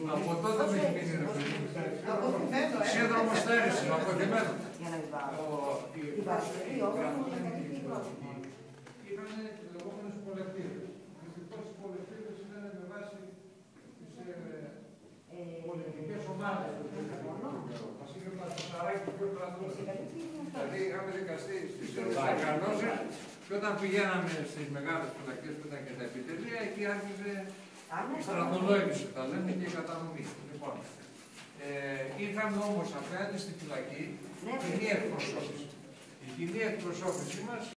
Από τότε με έχει μείνει ρε παιδί. Σύνδρομο στέρησης, αποθυμένο. Για να μην πάω. Είχαν τις λεγόμενες πολεκτήρες. Δυστυχώς οι πολεκτήρες ήταν με βάση τις πολιτικές ομάδες του μας είχε πλατοσαράκι πιο πλατούς. Δηλαδή είχαμε δικαστεί στις οργανώσεις και όταν πηγαίναμε στις μεγάλες φυλακές που ήταν και τα επιτελεία, εκεί άρχιζε η στρατολόγηση, τα λέμε, και η κατανομή. Λοιπόν, είχαμε όμως απέναντι στη φυλακή κοινή εκπροσώπηση. Η κοινή εκπροσώπηση μας